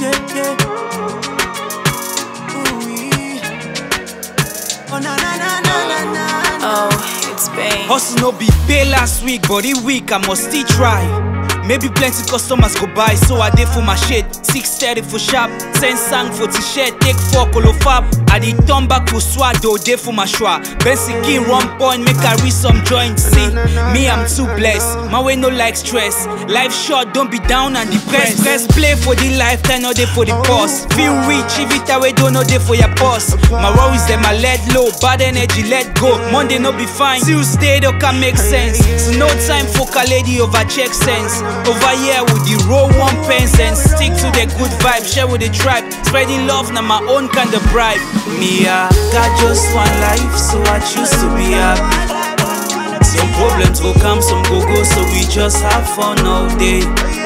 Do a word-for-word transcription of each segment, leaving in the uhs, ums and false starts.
yeah, yeah. Oh, na na na na na na. Oh, it's Payne. Hustle no be pay last week, but this week I must still try. Maybe plenty customers go buy, so I did for my shit. six thirty for sharp, send sang for t-shirt, take four color fab. I did turn back for swag, though day for my schwa. Bensi king run point, make I reach some joints. See, me I'm too blessed, my way no like stress. Life short, don't be down and depressed. Press play for the lifetime, not day for the boss. Feel rich, if it away, don't know day for your boss. My worries them I let low, bad energy let go. Monday no be fine, Tuesday don't can make sense. So no time for a lady over check sense. Over here with the roll one pence and stick to the good vibe, share with the tribe. Spreading love, now my own kind of bribe. Me, I got just one life, so I choose to be happy. Some problems will come, some go go, so we just have fun all day.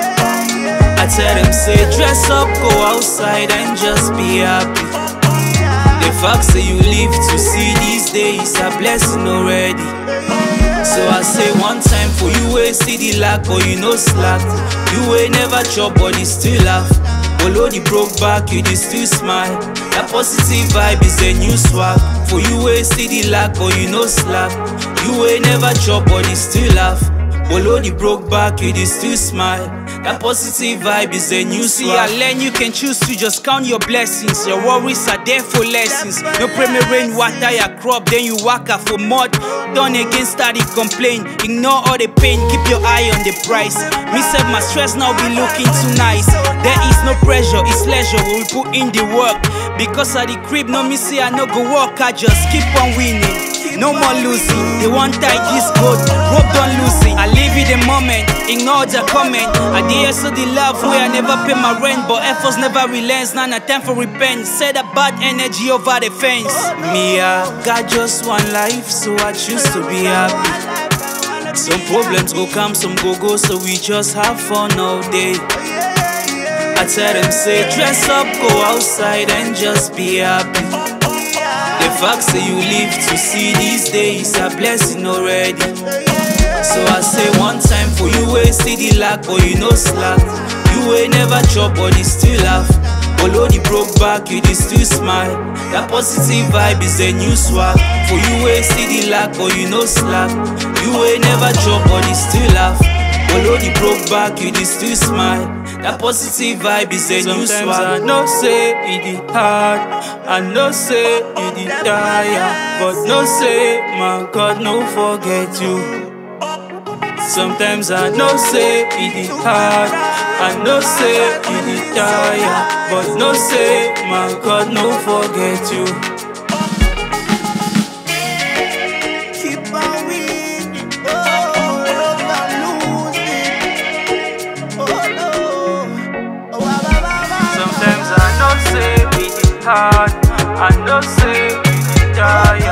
I tell them, say, dress up, go outside and just be happy. The fact say you live to see these days a blessing already. So I say one time for you, ain't see the lack, but you know slack. You ain't never chop, but you still laugh. Below the broke back, you just still smile. That positive vibe is a new swag. For you, ain't see the lack, but you know slack. You ain't never chop, but you still laugh. Below the broke back, you just still smile. That positive vibe is a new swag. See, I learn you can choose to just count your blessings. Your worries are there for lessons. No pray me rain water your crop, then you walk out for mud. Done again, study complain. Ignore all the pain, keep your eye on the price. Me said my stress now be looking too nice. There is no pressure, it's leisure when we put in the work. Because of the crib, no me say I no go work, I just keep on winning. No more losing, they want tight this good, rope don't losing. I live in the moment, ignore the comment. I dare so the love where I never pay my rent, but efforts never relents, now no time for repent. Say that bad energy over the fence. Me, I got just one life, so I choose to be happy. Some problems go come, some go go, so we just have fun all day. I tell them, say, dress up, go outside and just be happy. The fact say you live to see these days a blessing already. So I say one time for you, ain't see the lack, but you know slack. You ain't never chop, but you still laugh. Below the broke back, you just still smile. That positive vibe is a new swag. For you, ain't see the lack, but you know slack. You ain't never chop, but you still laugh. Below the broke back, you just still smile. That positive vibe is a new swag. I know say it is hard, I know say it is tired, but no say my God no forget you. Sometimes I know say it is hard, I know say it is tired, but no say my God no forget you. Keep on winning, oh, love not losing, oh no. Sometimes I know say it is hard, I know say it is tired.